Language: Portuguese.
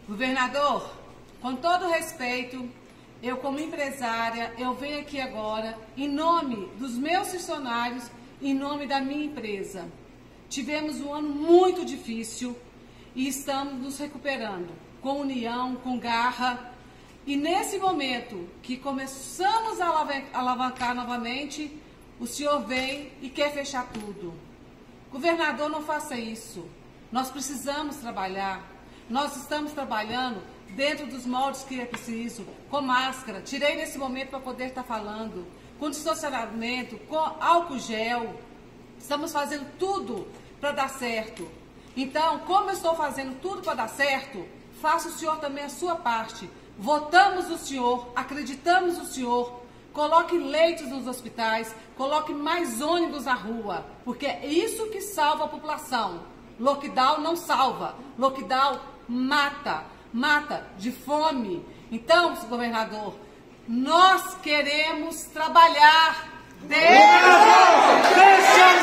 Governador, com todo respeito, eu como empresária, eu venho aqui agora em nome dos meus funcionários, em nome da minha empresa. Tivemos um ano muito difícil e estamos nos recuperando, com união, com garra. E nesse momento que começamos a alavancar novamente, o senhor vem e quer fechar tudo. Governador, não faça isso. Nós precisamos trabalhar. Nós estamos trabalhando dentro dos moldes que é preciso, com máscara. Tirei nesse momento para poder estar falando. Com distanciamento, com álcool gel. Estamos fazendo tudo para dar certo. Então, como eu estou fazendo tudo para dar certo, faça o senhor também a sua parte. Votamos no senhor, acreditamos no senhor. Coloque leitos nos hospitais, coloque mais ônibus na rua, porque é isso que salva a população. Lockdown não salva, lockdown mata de fome. Então, governador, nós queremos trabalhar.